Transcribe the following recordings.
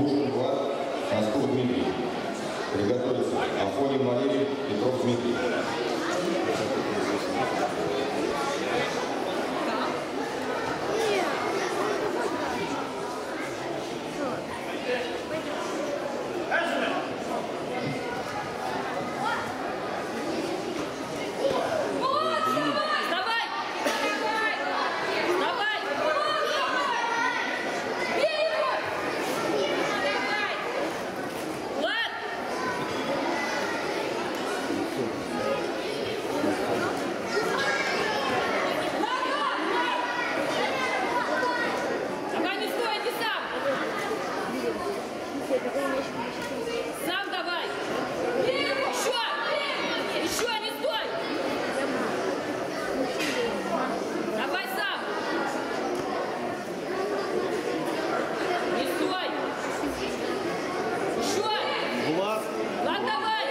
Лужин Влад, Носков Дмитрий. Приготовиться. Афонин Валерий, Петров Дмитрий. Сам давай! Еще не стой! Давай сам! Не стой! Еще! Влад! Влад, давай!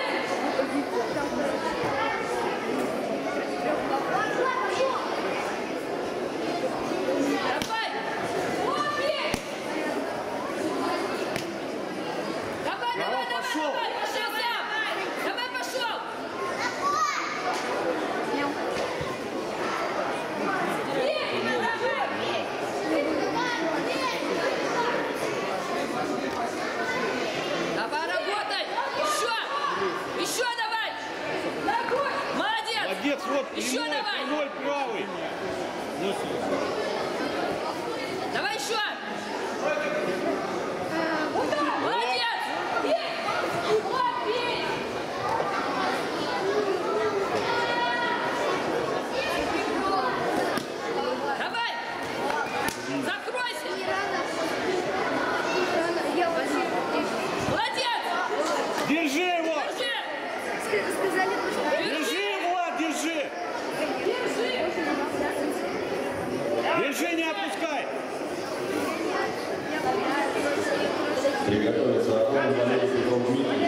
Молодец, вот, еще прямой, давай! прямой правый. Давай еще! Молодец! Вот, бей! Давай! Закройся! Молодец! Держи его! Держи! Держи, Влад, держи! Держи, не отпускай! Приготовиться. Афонин Валерий, Петров Дмитрий.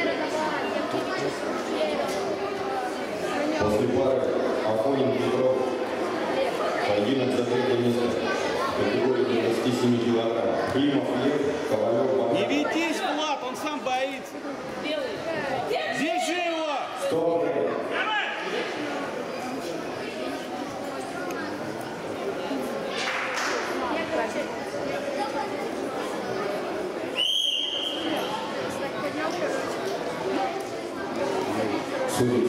После пары Афонин Петров. Поединок за третье место. Категория 27 килограмм. Климов Лев, Ковалев Богдан. Не ведись, Влад, он сам боится. Держи его! Стоп! Судьи,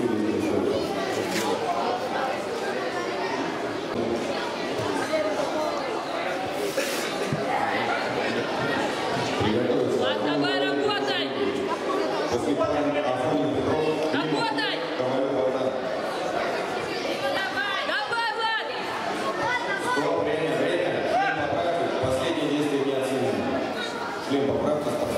приготовиться. Давай, работай! После пары Афонин Петров. Работай! Ковалев Богдан. Давай, Влад! Стоп, время. Шлем поправки. Последнее действие не оценено. Шлем поправки.